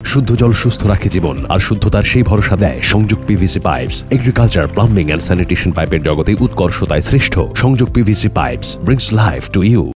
শুদ্ধ জল সুস্থ রাখে জীবন, আর শুদ্ধতার সেই ভরসা দেয় Sanyog PVC pipes. Agriculture, plumbing and sanitation পাইপের জগতে উৎকর্ষতায় শ্রেষ্ঠ Sanyog PVC pipes brings life to you.